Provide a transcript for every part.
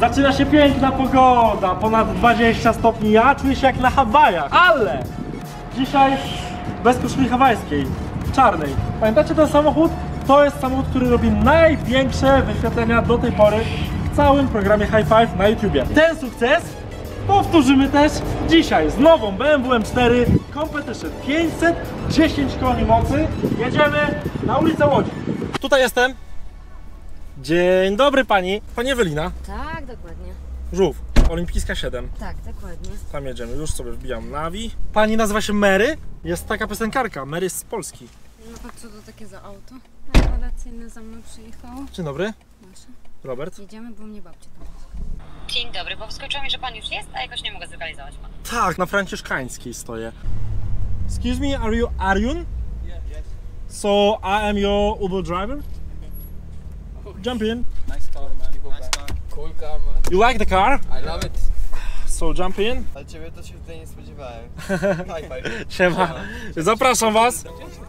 Zaczyna się piękna pogoda, ponad 20 stopni, ja czuję się jak na Hawajach, ale dzisiaj bez koszuli hawajskiej, w czarnej. Pamiętacie ten samochód? To jest samochód, który robi największe wyświetlenia do tej pory w całym programie High Five na YouTubie. Ten sukces powtórzymy też dzisiaj z nową BMW M4 Competition 510 koni mocy. Jedziemy na ulicę Łodzi. Tutaj jestem. Dzień dobry pani. Pani Ewelina. Tak, dokładnie. Żółw, Olimpijska 7. Tak, dokładnie. Tam jedziemy, już sobie wbijam nawi. Pani nazywa się Mary? Jest taka piosenkarka, Mary z Polski. No to co to takie za auto? Rewelacyjne za mną przyjechało. Dzień dobry. Proszę. Robert. Jedziemy, bo mnie babcia tam jest. Dzień dobry, bo wyskoczyło mi, że pan już jest, a jakoś nie mogę zlokalizować pana. Tak, na Franciszkańskiej stoję. Excuse me, are you Arjun? Yes. So I am your Uber driver? Jump in. Nice car, man. Nice car. Cool car, man. You like the car? I love it. So jump in. Ale ciebie to się tutaj nie spodziewałem. High five. Siema. Zapraszam was.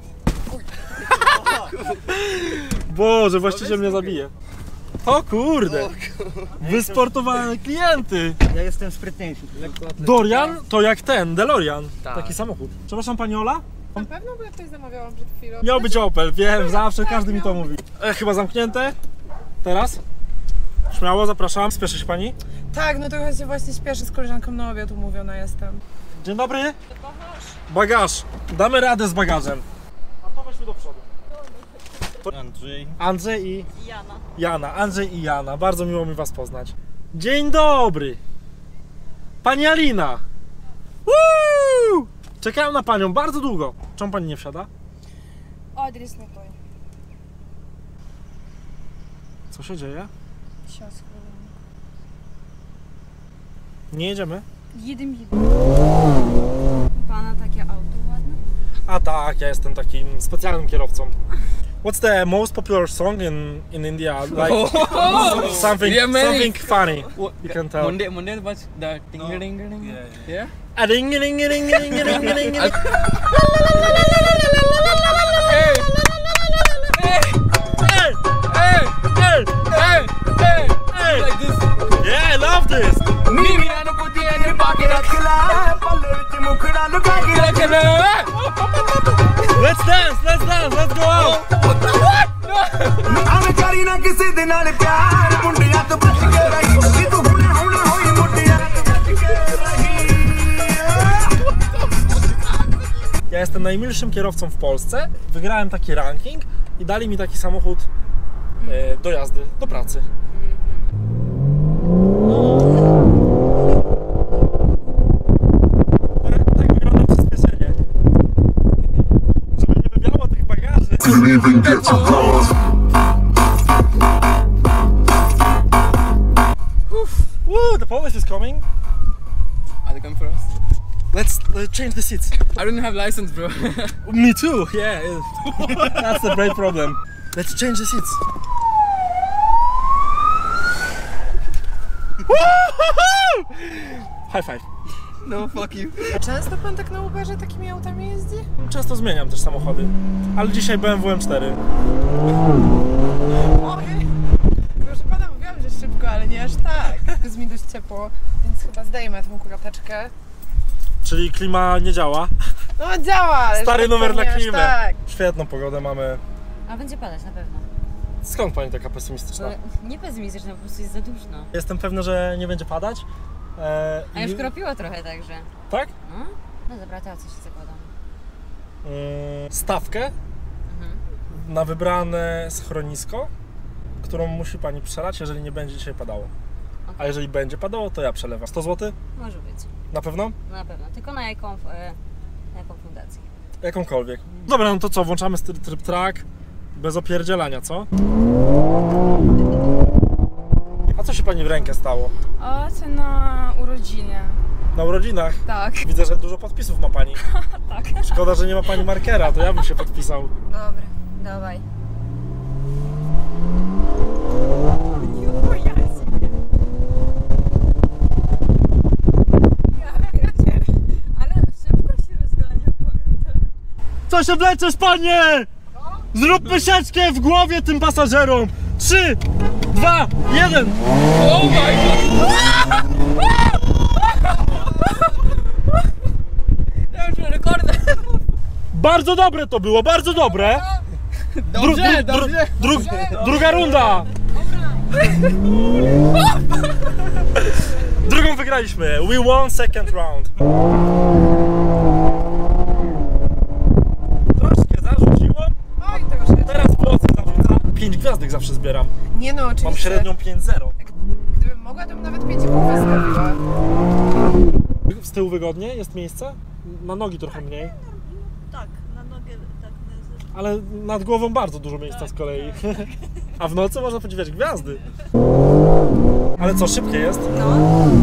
Boże, właściciel mnie zabije. O kurde. Wysportowane klienty. Ja jestem sprytniejszy. Dorian to jak ten, DeLorean. Tak. Taki samochód. Przepraszam pani Ola? Na pewno, bo ja coś zamawiałam przed chwilą. Miał być Opel, wiem, zawsze każdy mi to mówi. Chyba zamknięte. Teraz? Śmiało, zapraszam. Spieszy się pani? Tak, no to ja się właśnie spieszę z koleżanką na obiad, umówiona jestem. Dzień dobry. Bagaż. Damy radę z bagażem. A to weźmy do przodu. Andrzej i Jana. Andrzej i Jana. Bardzo miło mi was poznać. Dzień dobry. Pani Alina. Woo! Czekałem na panią bardzo długo. Czemu pani nie wsiada? Adres nie той. Co się dzieje? Сейчас. Nie jedziemy? Jedem. Pana takie auto ładne? A tak, ja jestem takim specjalnym kierowcą. What's the most popular song in India? Like something funny. You can tell. Monday was the ding-a-ding-a-ding. Yeah. A ding a ding a ding a ding a ding a ding a ding. Like this. Yeah, I love this. Let's dance, let's go out. Ja jestem najmilszym kierowcą w Polsce. Wygrałem taki ranking i dali mi taki samochód do jazdy, do pracy. Tak wygląda przyspieszenie. Żeby nie wybiało tych bagaży. Woo, the police is coming. Are they coming for us? Let's change the seats. I don't have license, bro. Me too, yeah. That's the great problem. Let's change the seats. High five. No fuck you. Często pan tak na Uberze takimi autami jeździ? Często zmieniam też samochody, ale dzisiaj BMW M4. Ojej. Proszę pana, mówiłam, że szybko, ale nie aż tak. Jest mi dość ciepło, więc chyba zdejmę tą kurateczkę. Czyli klima nie działa. No działa, ale Stary numer na nie aż klimę. tak. Świetną pogodę mamy. A będzie padać na pewno. Skąd pani taka pesymistyczna? Nie pesymistyczna, po prostu jest za duszno. Jestem pewny, że nie będzie padać. A już kropiło trochę także. Tak? No, no dobra, to ja coś zakładam. Stawkę na wybrane schronisko, którą musi pani przelać, jeżeli nie będzie dzisiaj padało. A jeżeli będzie padało, to ja przelewam. 100 zł? Może być. Na pewno? Na pewno. Tylko na jaką fundację? Jakąkolwiek. Dobra, no to co? Włączamy tryb track bez opierdzielania, co? A co się pani w rękę stało? O, co na urodzinie. Na urodzinach? Tak. Widzę, że dużo podpisów ma pani. Tak. Szkoda, że nie ma pani markera, to ja bym się podpisał. Dobra, dawaj. Ale szybko się rozgania, powiem tak. Co się wleczesz, panie? Zróbmy sieczkę w głowie tym pasażerom. 3, 2, 1. Oh my god! Bardzo dobre to było, bardzo dobre. Dobrze, dobrze. Druga runda. Drugą wygraliśmy. We won second round. Troszkę zarzuciło. Oj, troszkę. Teraz włosy zarzuca. 5 gwiazdek zawsze zbieram. Nie no, oczywiście. Mam średnią 5-0. Gdybym mogła, to bym nawet 5,5 wystawiła. Z tyłu wygodnie? Jest miejsce? Na nogi trochę mniej. Tak, na nogę tak. Ale nad głową bardzo dużo miejsca z kolei. A w nocy można podziwiać gwiazdy. Ale co, szybkie jest? No.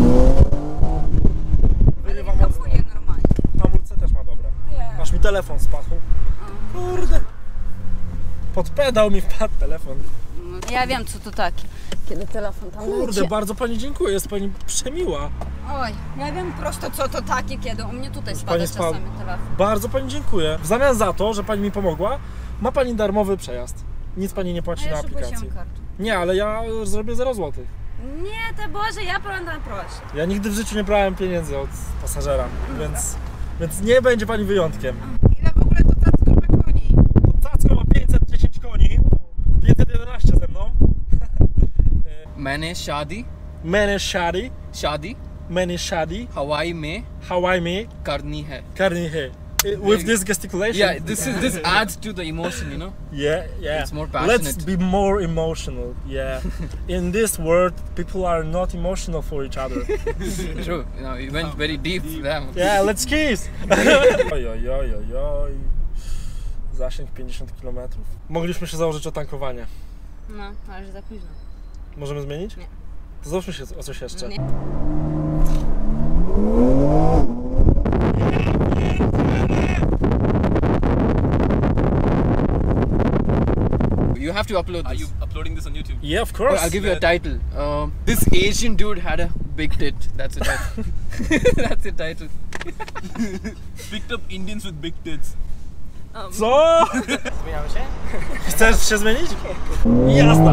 Wyrywa mocno. Kapuje normalnie. Hamulce też ma dobre. Aż mi telefon spadł. Kurde. Pod pedał mi wpadł telefon. Ja wiem co to takie, kiedy telefon tam Kurde, leci. bardzo pani dziękuję, jest pani przemiła. Oj, ja wiem prosto co to takie, kiedy u mnie tutaj Pani spada spadł. czasami telefon. Bardzo pani dziękuję. W zamian za to, że pani mi pomogła, ma pani darmowy przejazd. Nic pani nie A płaci na ja aplikacji. szybko kartę. Nie, ale ja zrobię 0 zł. Nie, to Boże, ja pamiętam proszę. Ja nigdy w życiu nie brałem pieniędzy od pasażera, więc nie będzie pani wyjątkiem. Ile w ogóle to Tacko ma koni? Cacko ma 510 koni, 511 ze mną. मैंने शादी Many shadi, हवाई में Hawaii me, करनी है. karni he. With this gesticulation. Yeah, this adds to the emotion, you know. Yeah. It's more Let's passionate. be more emotional. Yeah. In this world, people are not emotional for each other. True. You know, you went very deep. Damn. Yeah, let's kiss. Oj. Zasięg 50 km. Mogliśmy się założyć o tankowanie. No, ale już za późno. Możemy zmienić? Nie. To załóżmy się o coś jeszcze. Nie. You have to upload this. Are you uploading this on YouTube? Yeah, of Or course. I'll give you a title. This Asian dude had a big tit. That's the title. That's the title. Picked up Indians with big tits. Co? Zmieniamy się? Chcesz się zmienić? Jazda!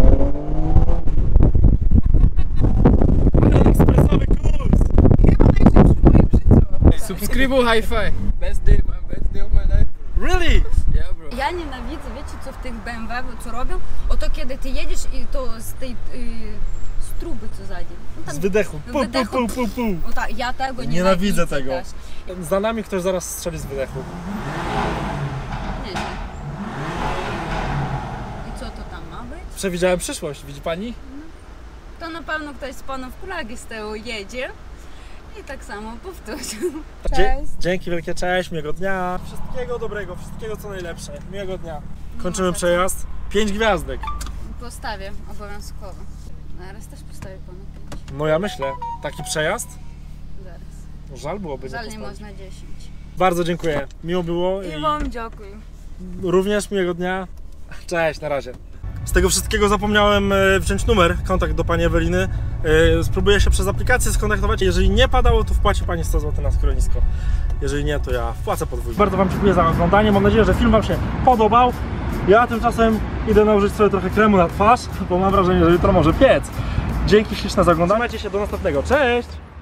Ekspresowy kurs! Chyba najszybszy w moim życiu. Subscribo hi-fi. Best day, man. Best day of my life. Really? Yeah, bro. Ja nienawidzę, wiecie co w tych BMW, co robią? Oto kiedy ty jedziesz i to z tej z truby co zadi. No tak, Z wydechu. Wydechu. O tak, ja tego Nienawidzę tego. też. Za nami ktoś zaraz strzeli z wydechu. Nieźle. I co to tam ma być? Przewidziałem przyszłość, widzi pani? To na pewno ktoś z panów kulagi z tyłu jedzie i tak samo powtórzył. Dzięki wielkie, cześć, miłego dnia. Wszystkiego dobrego, wszystkiego co najlepsze. Miłego dnia. Kończymy przejazd. 5 gwiazdek. Postawię obowiązkowo. Zaraz też postawię panu 5. No ja myślę, taki przejazd? Zaraz. Żal byłoby nie Żal nie postawić. można 10. Bardzo dziękuję. Miło było I wam dziękuję. również miłego dnia. Cześć, na razie. Z tego wszystkiego zapomniałem wziąć numer, kontakt do pani Eweliny. Spróbuję się przez aplikację skontaktować. Jeżeli nie padało, to wpłaci pani 100 zł na schronisko. Jeżeli nie, to ja wpłacę podwójnie. Bardzo wam dziękuję za oglądanie. Mam nadzieję, że film wam się podobał. Ja tymczasem idę nałożyć sobie trochę kremu na twarz, bo mam wrażenie, że jutro może piec. Dzięki śliczne za oglądanie. Trzymajcie się, do następnego. Cześć!